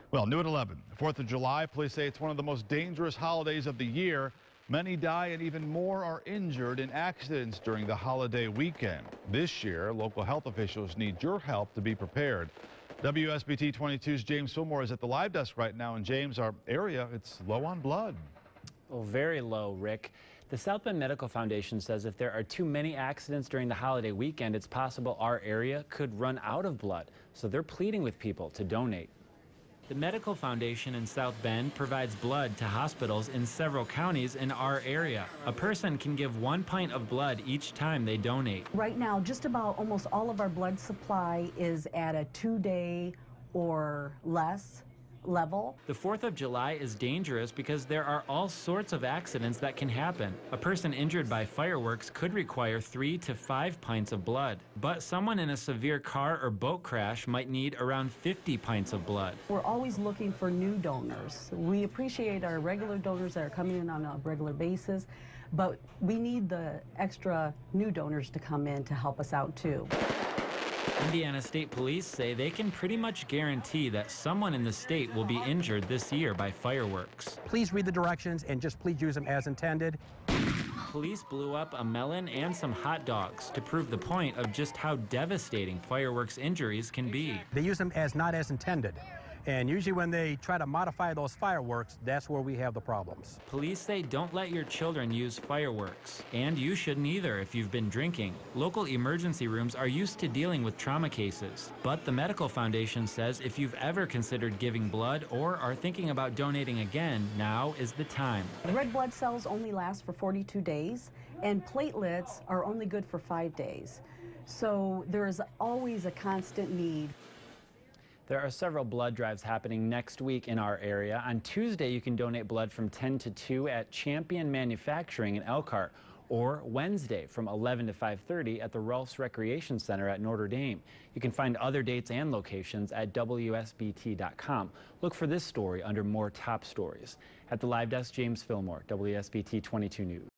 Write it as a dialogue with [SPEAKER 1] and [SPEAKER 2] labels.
[SPEAKER 1] Well, new at 11. 4th of July, police say it's one of the most dangerous holidays of the year. Many die and even more are injured in accidents during the holiday weekend. This year, local health officials need your help to be prepared. WSBT-22's James Fillmore is at the live desk right now. And James, our area, it's low on blood.
[SPEAKER 2] Well, very low, Rick. The South Bend Medical Foundation says if there are too many accidents during the holiday weekend, it's possible our area could run out of blood. So they're pleading with people to donate. The Medical Foundation in South Bend provides blood to hospitals in several counties in our area. A person can give 1 pint of blood each time they donate.
[SPEAKER 3] Right now, just about almost all of our blood supply is at a 2-day or less level.
[SPEAKER 2] The 4th of July is dangerous because there are all sorts of accidents that can happen. A person injured by fireworks could require 3 to 5 pints of blood, but someone in a severe car or boat crash might need around 50 pints of blood.
[SPEAKER 3] We're always looking for new donors. We appreciate our regular donors that are coming in on a regular basis, but we need the extra new donors to come in to help us out too.
[SPEAKER 2] Indiana State Police say they can pretty much guarantee that someone in the state will be injured this year by fireworks.
[SPEAKER 4] Please read the directions and just please use them as intended.
[SPEAKER 2] Police blew up a melon and some hot dogs to prove the point of just how devastating fireworks injuries can be.
[SPEAKER 4] They use them as not as intended. And usually when they try to modify those fireworks, that's where we have the problems.
[SPEAKER 2] Police say don't let your children use fireworks. And you shouldn't either if you've been drinking. Local emergency rooms are used to dealing with trauma cases. But the Medical Foundation says if you've ever considered giving blood or are thinking about donating again, now is the time.
[SPEAKER 3] Red blood cells only last for 42 days, and platelets are only good for 5 days. So there is always a constant need.
[SPEAKER 2] There are several blood drives happening next week in our area. On Tuesday, you can donate blood from 10 to 2 at Champion Manufacturing in Elkhart, or Wednesday from 11 to 5:30 at the Rolfs Recreation Center at Notre Dame. You can find other dates and locations at wsbt.com. Look for this story under more top stories. At the live desk, James Fillmore, WSBT 22 News.